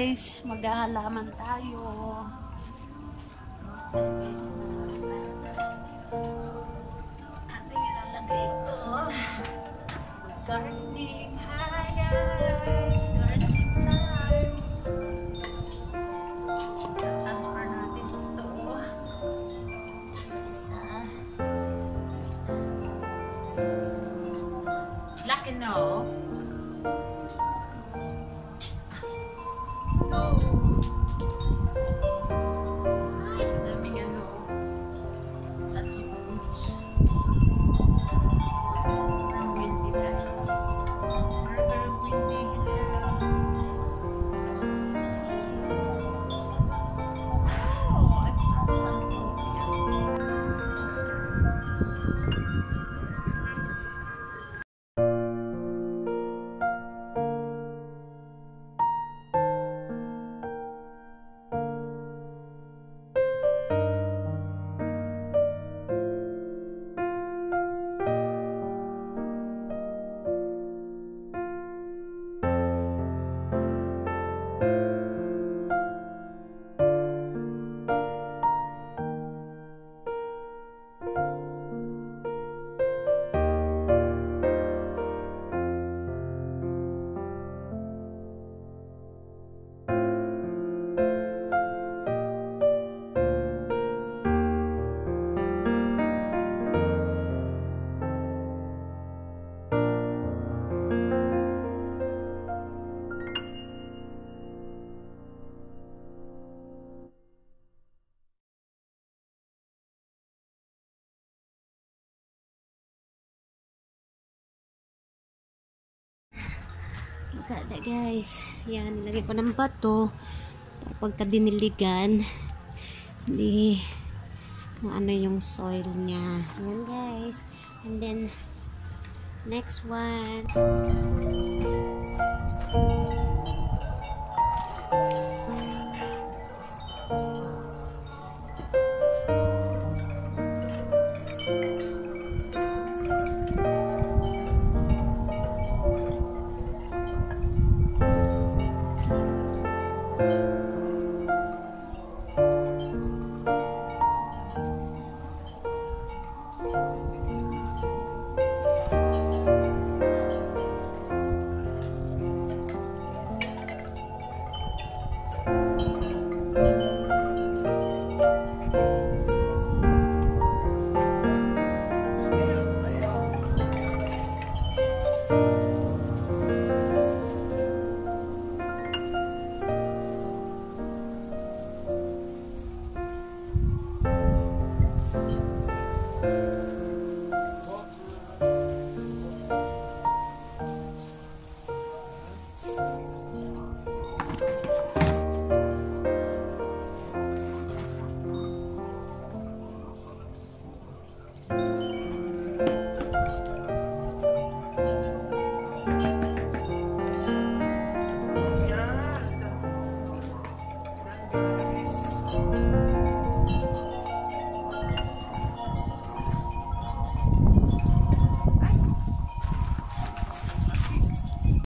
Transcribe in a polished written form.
guys, maghahalaman tayo. Ating ilalagay ito. Gardening. Hi guys! Gardening time. Transfer natin ito. Isa-isa. Laki na oh. Kada guys, yan, nilagay ko ng bato para pagka diniligan hindi kung ano yung soil niya. Yan guys, and then next one.